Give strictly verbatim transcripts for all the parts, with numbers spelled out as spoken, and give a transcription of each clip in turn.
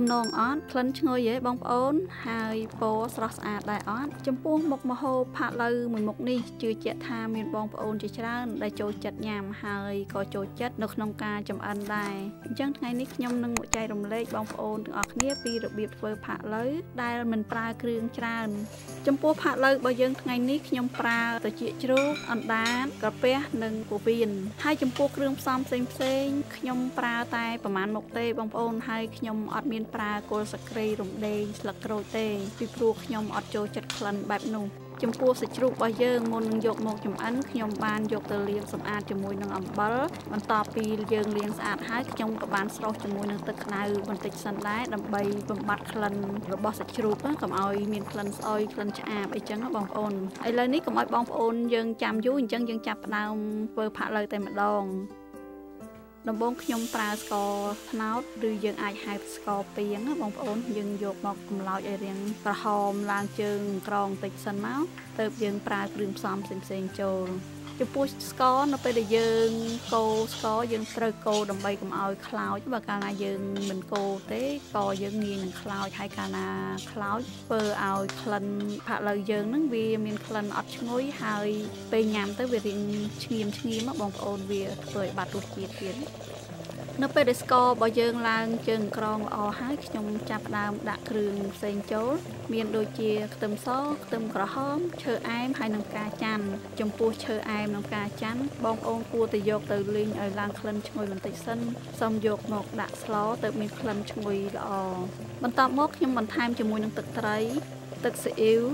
នងអត់ក្លិនឈ្ងុយហ៎បងប្អូនហើយពណ៌ស្រស់ស្អាតដែរអត់ចំពោះមុខម្ហូបផាក់ឡូវមួយមុខនេះជឿជាក់ថាមានបងប្អូនជាច្រើនដែលចូលចិត្តញ៉ាំហើយក៏ចូលចិត្តនៅក្នុងការចម្អិនដែរអញ្ចឹងថ្ងៃនេះខ្ញុំនឹងមកចែករំលែកបងប្អូនទាំងអស់គ្នាពីរបៀបធ្វើផាក់ឡូវដែលមិនប្រើគ្រឿងច្រើនចំពោះផាក់ឡូវរបស់យើងថ្ងៃនេះខ្ញុំប្រើត្រចៀកជ្រូកអណ្ដាតកាពះនិងពោះវៀនហើយចំពោះគ្រឿងផ្សំផ្សេងផ្សេងខ្ញុំប្រើតែប្រហែលមុខទេបងប្អូនហើយខ្ញុំអត់មានប្រើគល់សក្តិរំដេងស្លឹកក្រូចទេពីព្រោះខ្ញុំអត់ចូលចិត្តក្លិនបែបនោះចំពោះសាច់ជ្រូករបស់យើងមុននឹងយកមកចម្អិនខ្ញុំបានយកទៅលាងសម្អាតជាមួយនឹងអំបិលបន្ទាប់ពីយើងលាងស្អាតហើយខ្ញុំក៏បានស្រុះជាមួយនឹងទឹកក្តៅបន្តិចសិនដែរដើម្បីបំបត្តិក្លិនរបស់សាច់ជ្រូកកុំឲ្យមានក្លិនស្អុយក្លិនឆ្អាបអីចឹងបងប្អូនឥឡូវនេះកុំឲ្យបងប្អូនយើងចាំយូរអញ្ចឹងយើងចាប់ផ្ដើមធ្វើផាក់ឡូវតែម្ដងដំបូងខ្ញុំប្រើស្ករត្នោតឬយើងអាចហៅស្ករពាងណាបងប្អូនយើងយកមកកម្លោចឲ្យរាងក្រហមឡើងជើងក្រងតិចសិនមកទើបយើងប្រើគ្រឿងផ្សំផ្សេងៗចូលចំពោះស្ករនៅពេលដែលយើងកូរស្ករយើងត្រូវកូរដើម្បីកុំឲ្យខ្លោចបើកាលណាយើងមិនកូរទេក៏យើងងាយនឹងខ្លោចហើយកាលណាខ្លោចធ្វើឲ្យក្លិនផាក់ឡូវយើងហ្នឹងវាមានក្លិនអត់ឈ្ងុយហើយពេលញ៉ាំទៅវារៀងឆ្ងៀមឆ្ងៀមបងប្អូនវាធ្វើឲ្យបាត់រសជាតិទៀតនៅពេលដែលស្កររបស់យើងឡើងជើងក្រងល្អហើយខ្ញុំចាប់ផ្ដើមដាក់គ្រឿងផ្សេងចូលមានដូចជាខ្ទឹមសខ្ទឹមក្រហមឈើអែមហើយនិងផ្កាច័ន្ទចំពោះឈើអែមនិងផ្កាច័ន្ទបងប្អូនគួរតែយកទៅលីងឲ្យឡើងក្លិនឈ្ងុយបន្តិចសិនសូមយកមកដាក់ស្លទៅមានក្លិនឈ្ងុយល្អបន្ទាប់មកខ្ញុំបន្ថែមជាមួយនឹងទឹកត្រីទឹកស៊ីអ៊ីវ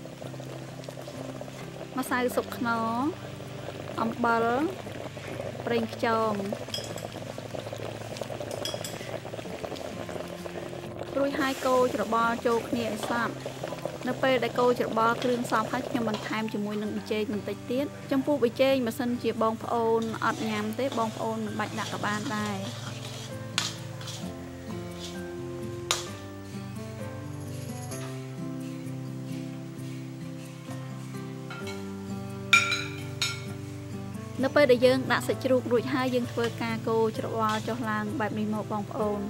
ម្សៅស៊ុបខ្នុរអំបិលប្រេងខ្យងរួចហើយកូរច្របល់ចូលគ្នាឲ្យសព្វនៅពេលដែលកូរច្របល់គ្រឿងសព្វហើយខ្ញុំបន្ថែមជាមួយនឹងប៊ីចេងបន្តិចទៀតចំពោះប៊ីចេងបើសិនជាបងប្អូនអត់ញ៉ាំទេបងប្អូនមិនបាច់ដាក់ក៏បានដែរនៅពេលដែលយើងដាក់សាច់ជ្រូករួចហើយយើងធ្វើការកូរច្របល់ចុះឡើងបែបនេះមកបងប្អូន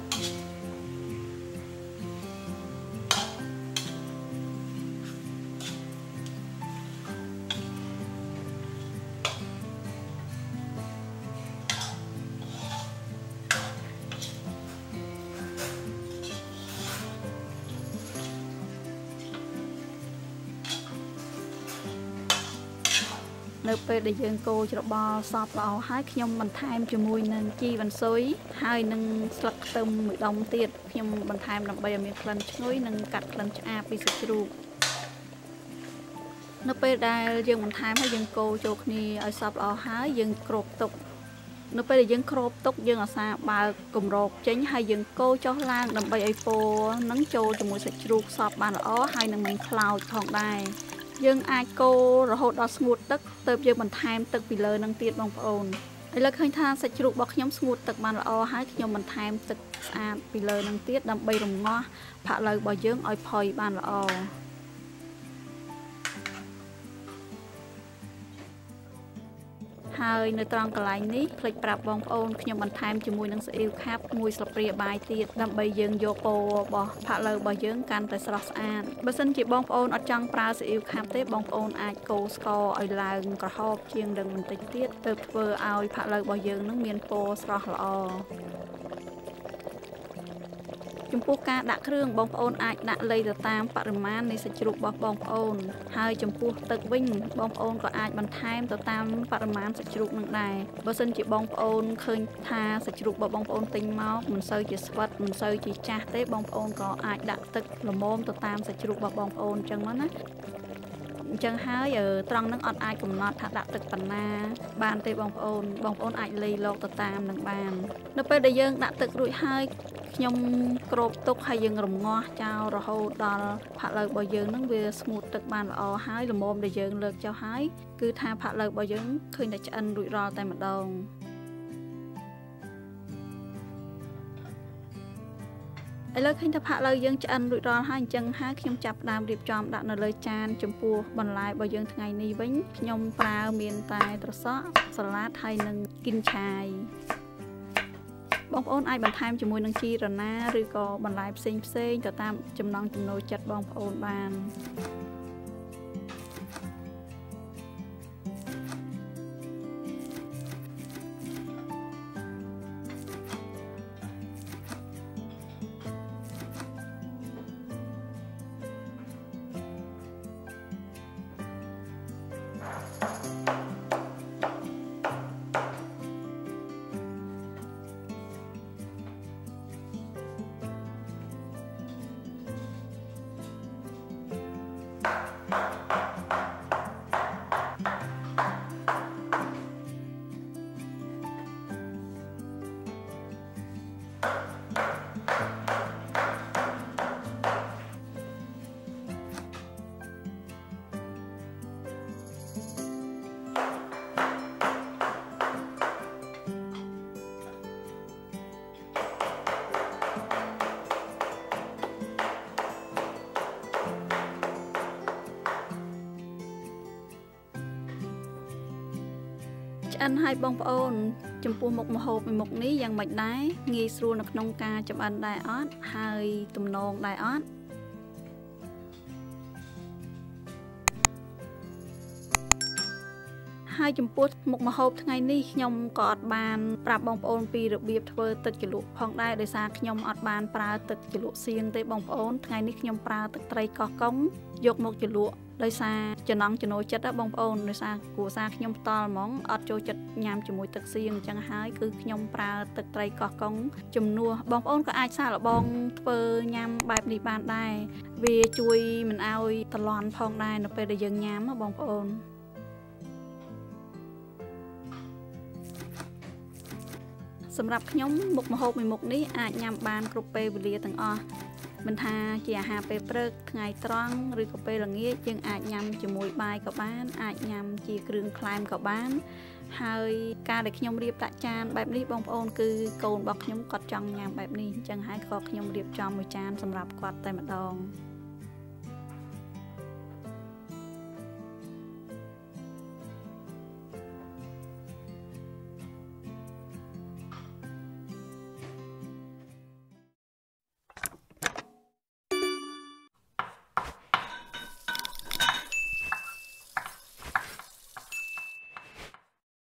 នៅពេលដែលយើងកូរច្របល់សព្វល្អហើយខ្ញុំបន្ថែមជាមួយនឹងជីវ៉ាន់ស៊ុយហើយនឹងស្លឹកខ្ទឹមមួយដុំទៀតខ្ញុំបន្ថែមដើម្បីឲ្យមានក្លិនឈ្ងុយនិងកាត់ក្លិនឆ្អាបពីសាច់ជ្រូកនៅពេលដែលយើងបន្ថែមហើយយើងកូរចូលគ្នាឲ្យសព្វល្អហើយយើងគ្របទុកនៅពេលដែលយើងគ្របទុកយើងអាសាបើកគម្របចេញហើយយើងកូរចុះឡើងដើម្បីឲ្យពណ៌នឹងចូលជាមួយសាច់ជ្រូកសព្វបានល្អហើយនឹងមិនខ្លោចផងដែរយើងអាចកូររហូតដល់ស្ងួតទឹកទើបយើងបន្ថែមទឹកពីលើនឹងទៀតបងប្អូនឥឡូវឃើញថាសាច់ជ្រូករបស់ខ្ញុំស្ងួតទឹកបានល្អហើយខ្ញុំបន្ថែមទឹកស្អាតពីលើនឹងទៀតដើម្បីរំងាស់ផាក់ឡូវរបស់យើងឲ្យផុយបានល្អហើយនៅត្រង់កន្លែងនេះភ្លេចប្រាប់បងប្អូនខ្ញុំបន្ថែមជាមួយនឹងស៊ីអ៊ីវខាប់មួយស្លាបព្រាបាយទៀតដើម្បីយើងយកពណ៌របស់ផាក់ឡូវរបស់យើងកាន់តែស្រស់ស្អាតបើសិនជាបងប្អូនអត់ចង់ប្រើស៊ីអ៊ីវខាប់ទេបងប្អូនអាចកូរស្ករឲ្យឡើងក្រហមជាងនឹងបន្តិចទៀតទើបធ្វើឲ្យផាក់ឡូវរបស់យើងនឹងមានពណ៌ស្រស់ល្អចំពោះការដាក់គ្រឿងបងប្អូនអាចដាក់លៃទៅតាមបរិមាណនៃសាច់ជ្រូករបស់បងប្អូនហើយចំពោះទឹកវិញបងប្អូនក៏អាចបន្ថែមទៅតាមបរិមាណសាច់ជ្រូកនឹងដែរបើសិនជាបងប្អូនឃើញថាសាច់ជ្រូករបស់បងប្អូនទិញមកមិនសូវជាស្វិតមិនសូវជាចាស់ទេបងប្អូនក៏អាចដាក់ទឹកល្មមទៅតាមសាច់ជ្រូករបស់បងប្អូនអញ្ចឹងមកណាអញ្ចឹងហើយត្រង់នឹងអត់អាចកំណត់ថាដាក់ទឹកប៉ុណ្ណាបានទេបងប្អូនបងប្អូនអាចលៃលកទៅតាមនឹងបាននៅពេលដែលយើងដាក់ទឹករួចហើយខ្ញុំគ្របទុកហើយយើងរំងាស់ចោលរហូតដល់ផាក់ឡូវរបស់យើងនឹងវាស្ងួតទឹកបានល្អហើយល្មមដែលយើងលើកចុះហើយគឺថាផាក់ឡូវរបស់យើងឃើញតែឆ្អិនរួចរាល់តែម្ដងឥឡូវឃើញថាផាក់ឡូវយើងឆ្អិនរួចរាល់ហើយអញ្ចឹងហើយខ្ញុំចាប់ផ្ដើមរៀបចំដាក់នៅលើចានចំពោះបន្លែរបស់យើងថ្ងៃនេះវិញខ្ញុំប្រើមានតែត្រសក់សាឡាដហើយនិងគីនឆាយបងប្អូនអាចបន្ថែមជាមួយនឹងជីរណាឬក៏បន្លែផ្សេងផ្សេងទៅតាមចំណង់ចំណូលចិត្តបងប្អូនបានឆ្អិនឲ្យបងប្អូនចំពោះមុខម្ហូបមួយមុខនេះយ៉ាងម៉េចដែរងាយស្រួលនៅក្នុងការចម្អិនដែរអត់ហើយទំនងដែរអត់ហើយចំពោះមុខម្ហូបថ្ងៃនេះខ្ញុំក៏អត់បានប្រាប់បងប្អូនពីរបៀបធ្វើទឹកជ្រលក់ផងដែរដោយសារខ្ញុំអត់បានប្រើទឹកជ្រលក់សៀងទេបងប្អូនថ្ងៃនេះខ្ញុំប្រើទឹកត្រីកោះកុងយកមកជ្រលក់ដោយសារចំណង់ចំណូលចិត្តបងប្អូនដោយសារគ្រួសារខ្ញុំផ្ទាល់ហ្មងអត់ចូលចិត្តញ៉ាំជាមួយទឹកសៀងអញ្ចឹងហើយគឺខ្ញុំប្រើទឹកត្រីកោះកុងជំនួសបងប្អូនក៏អាចសាកល្បងធ្វើញ៉ាំបែបនេះបានដែរវាជួយមិនឲ្យតឡន់ផងដែរនៅពេលដែលយើងញ៉ាំបងប្អូនសម្រាប់ខ្ញុំមុខម្ហូបមួយមុខនេះអាចញ៉ាំបានគ្រប់ពេលវេលាទាំងអស់មិនថាជាអាហារពេលព្រឹកថ្ងៃត្រង់ឬក៏ពេលល្ងាចយើងអាចញ៉ាំជាមួយបាយក៏បានអាចញ៉ាំជាគ្រឿងក្លែមក៏បានហើយការដែលខ្ញុំរៀបដាក់ចានបែបនេះបងប្អូនគឺកូនរបស់ខ្ញុំគាត់ចង់ញ៉ាំបែបនេះអញ្ចឹងហើយក៏ខ្ញុំរៀបចំមួយចានសម្រាប់គាត់តែម្ដង